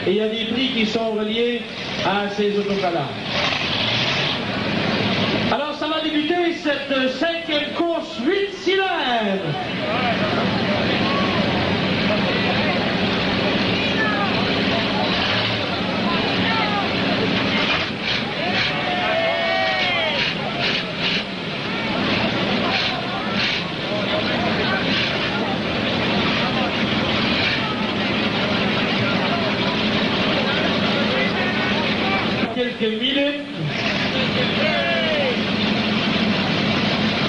Et il y a des prix qui sont reliés à ces autocollants. Alors ça va débuter cette cinquième course 8 cylindres. Quelques minutes.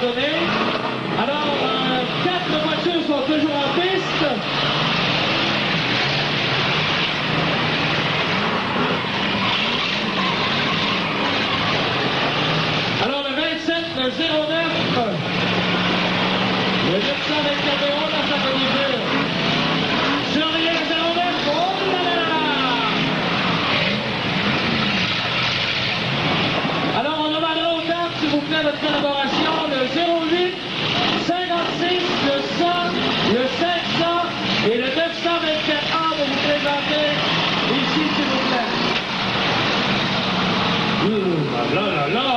donné. Alors, 4 voitures sont toujours en piste. Alors, le 27, le 09, le 924 euros dans sa bonifère. Surveillez le 09, oh là là là. Alors, on demandera aux dames, s'il vous plaît, votre collaboration, le 08, 56, le 100, le 500 et le 924A de vous présenter ici, s'il vous plaît. Là là là.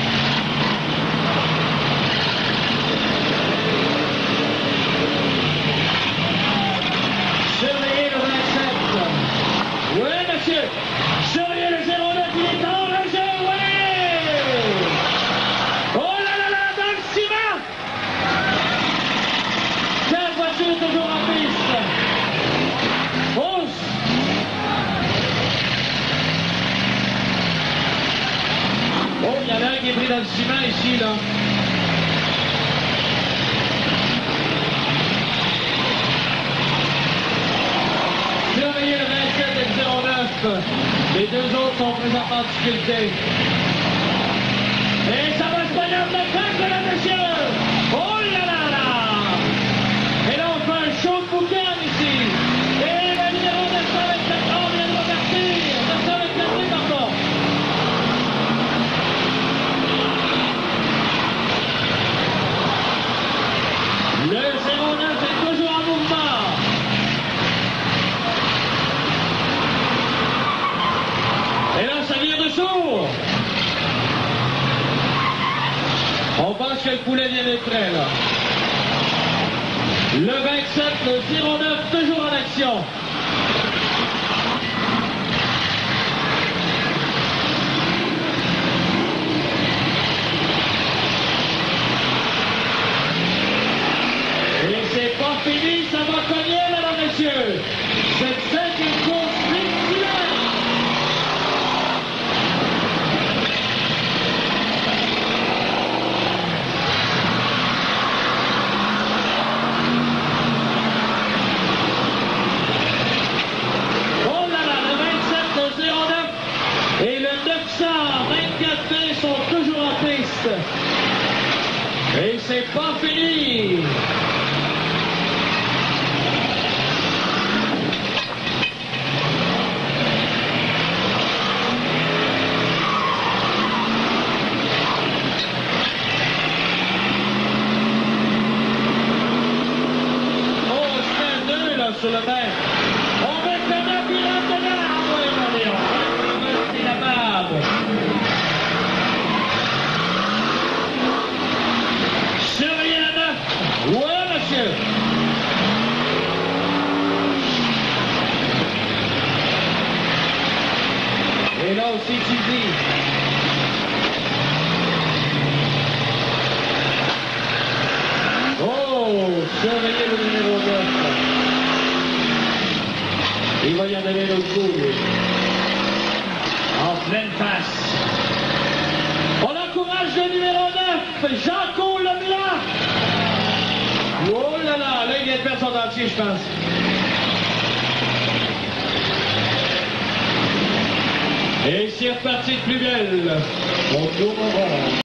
Surveillez le 27. Oui, monsieur. Surveillez le 09, il est en le jeu, oui. Oh là là là, dans le ciment. 15 voitures toujours en piste. 11. Oh, il y en a un qui est pris dans le ciment ici, là. Surveillez le 27 et le 09. Les deux autres sont présentement en difficulté. Et ça va se passer de la craque, là, monsieur! Oh là là là! Et là, on fait un show de boucan ici. Et le numéro 924, on vient de repartir. 924, pardon. Le 09 est toujours en mouvement. Et là, ça vire de sourd. On pense que le poulet vient d'être prêt, là. Le 27, le 09, toujours en action. Et c'est pas fini, ça va cogner, mesdames, messieurs. Cette 5e course victorienne. Oh là là, le 27, le 09 et le 924 sont toujours en piste. Et c'est pas fini. Sur le maire. On va être là, puis là, dedans. Oui, allez, on va c'est la barbe. Surveillez la 9. Oui, monsieur. Et là aussi, tu dis. Oh, surveillez le numéro 9. Il va y en aller l'autre coup, lui. En pleine face. On encourage le numéro 9, Jean-Claude Leblanc. Oh là là, là, il vient de perdre son dentier, je pense. Et c'est reparti de plus belle. On tourne rond.